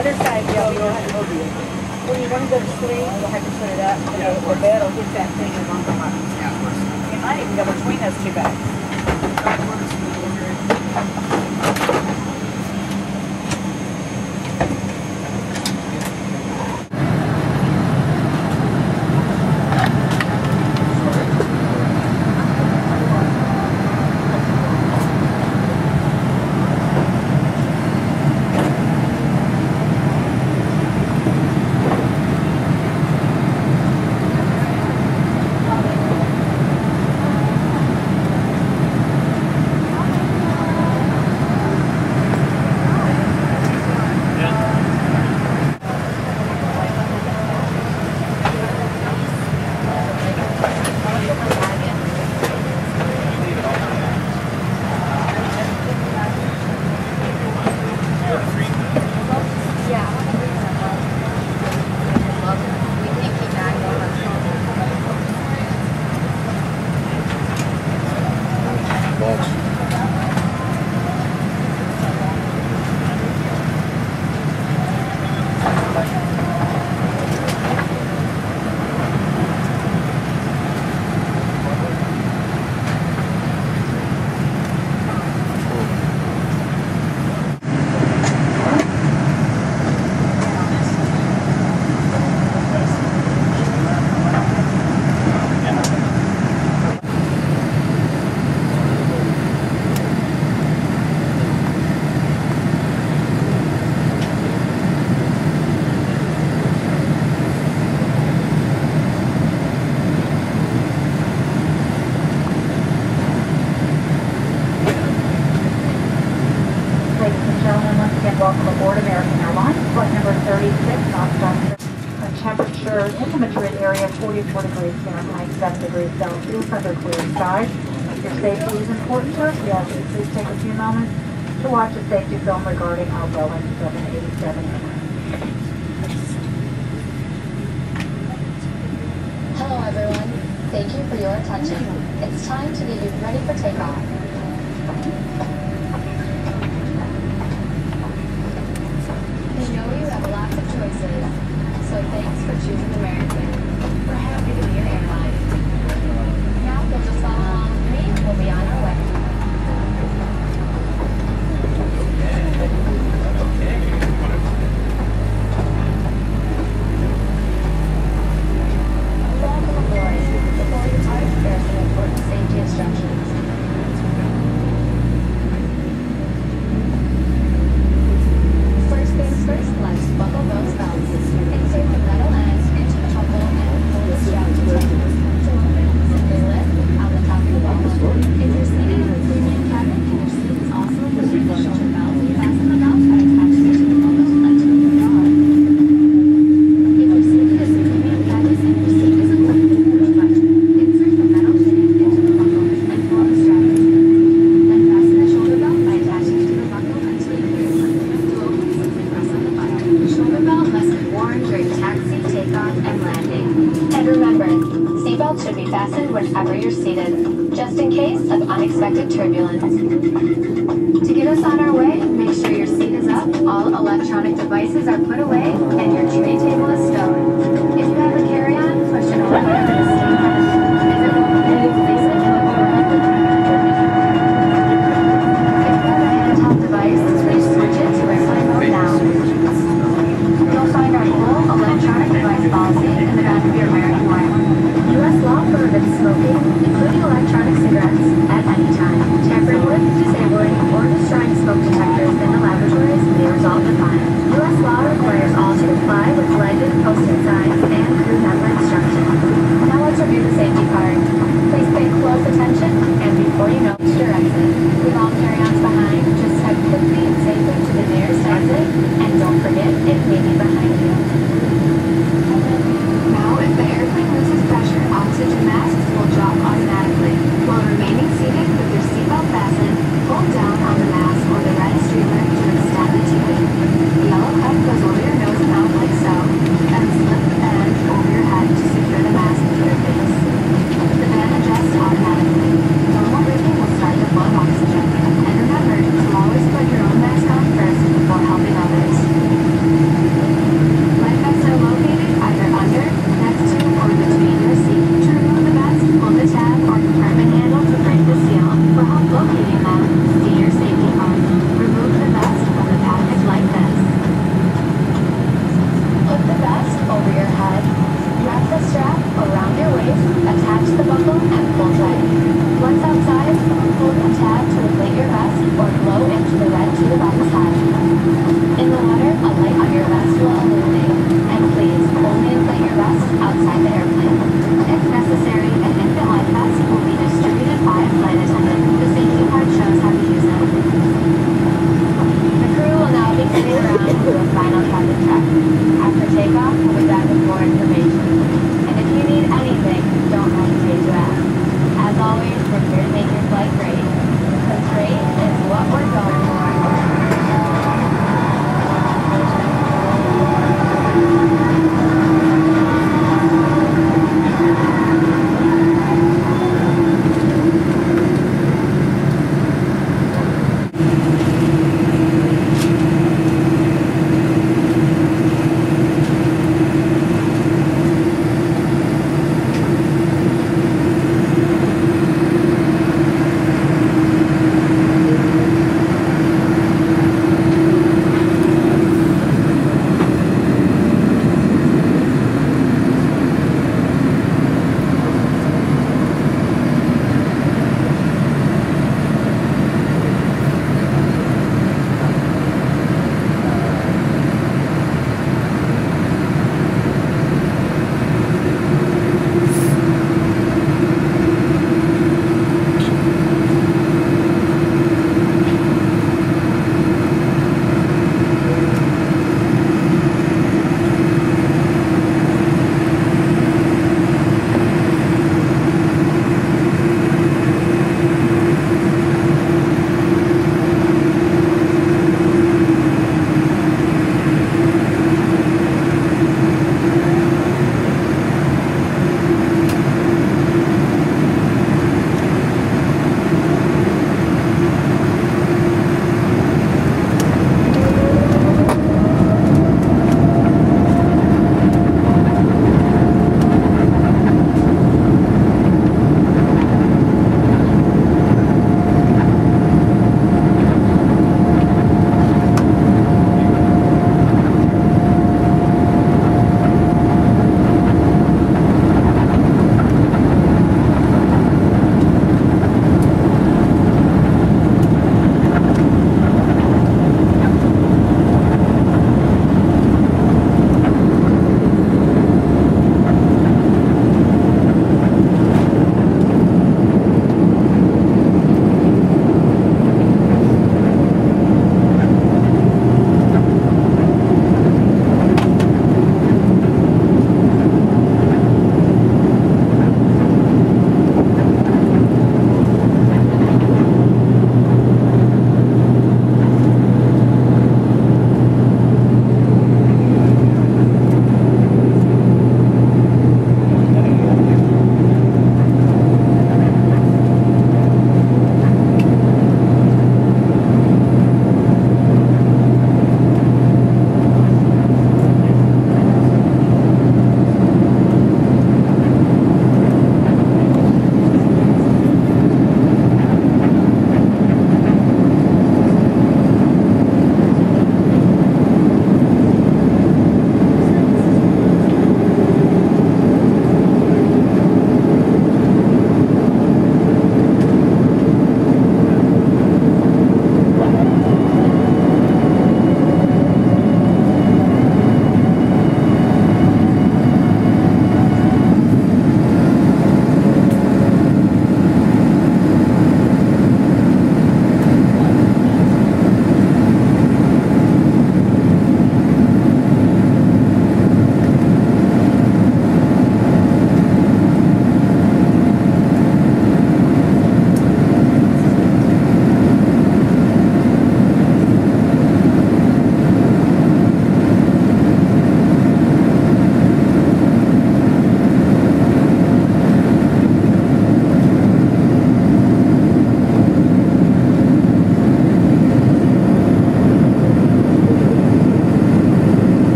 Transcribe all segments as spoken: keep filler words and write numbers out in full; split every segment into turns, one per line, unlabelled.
Other side, yeah, we don't have to go to it. When you want to go to sleep, you'll have to put it up. Yeah, the bed will hit that thing and on the bottom. Yeah, of course. You might even go between those two bags.
Welcome aboard American Airlines, flight number thirty-six, non-stop. Temperature in the Madrid area, forty-four degrees Fahrenheit, seven degrees Celsius, under clear skies. Your safety is important to us. We ask you to please take a few moments to watch a safety film regarding our Boeing seven eighty-seven.
Hello everyone, thank you for your attention. It's time to get you ready for takeoff. We know you have lots of choices, so thanks for choosing American. We're happy to be your airline. Now if you'll just follow along with me, we'll be on our way. Welcome aboard. Before you depart, there are some important safety instructions. First things first, let's buckle those belts. Insert the metal ends into the buckle and pull the strap to tight. To open, simply lift on the top of the buckle. If you're seated in the premium cabin and your seat is also equipped with a shoulder belt, fasten the belt by attaching it to the buckle and to the rod. If you're seated in the premium cabin and your seat is equipped with a push button, insert the metal fitting into the buckle and pull the strap to it. Then fasten the shoulder belt by attaching it to the buckle until you hear it. To open, simply press on the button. The shoulder belt must be worn during taxi, takeoff, and landing. And remember, seatbelts should be fastened whenever you're seated, just in case of unexpected turbulence. To get us on our way, make sure your seat is up, all electronic devices are put away, and your tray table is stowed. If you have a carry-on, push it over under the seat. If it won't fit, place it in the overhead bin. If you have a handheld device, please switch it to airplane mode now. You'll find our full electronic device policy in the back of your American wire. U S law prohibits smoking, including electronic cigarettes, at any time. Tampering with, disabling, or destroying smoke detectors in the laboratories may result in a fine. U S law requires all to don't have to check. After takeoff, we'll be back with more information. And if you need anything, don't hesitate to ask. As always, we're here to make your flight great. Because great is what we're going for.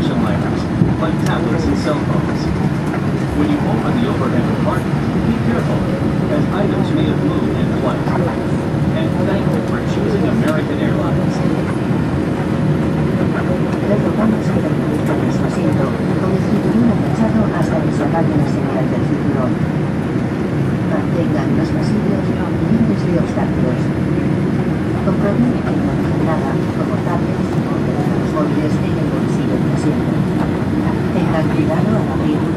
compression liners, like tablets and cell phones. When you open the overhead compartment, be careful, as items may have moved in flight. And thank you for choosing American Airlines.
Recordamos que permanezca en su asiento con el cinturón agachado hasta que se apaguen las señales del cinturón. Mantengan los pasillos libres de obstáculos. Comprueben que no dejen nada, como tablets o teléfonos móviles en el bolsillo del asiento. Tengan cuidado al abrir